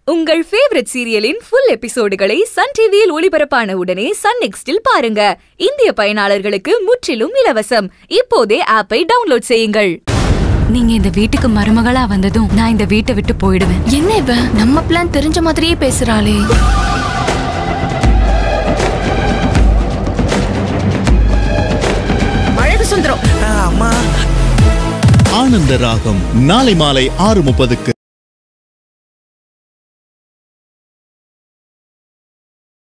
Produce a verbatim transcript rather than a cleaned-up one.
உங்கள் ஃபேவரட் சீரியலின் ஃபுல் எபிசோடுகளை சன் டிவியில் ஒளிபரப்பான உடனே சன் நெக்ஸ்டில் பாருங்க. இந்திய பயனாளர்களுக்கு முற்றிலும் இலவசம். இப்போதே ஆப்பை டவுன்லோட் செய்யுங்கள். நீங்க இந்த வீட்டுக்கு மருமகளா வந்ததும் நான் இந்த வீட்டை விட்டு போயிடுவேன். என்ன இவ நம்ம பிளான் தெரிஞ்ச மாதிரியே பேசுறாளே. அழகு சுந்தரம். ஆனந்த ராகம் நாளை மாலை ஆறு முப்பதுக்கு.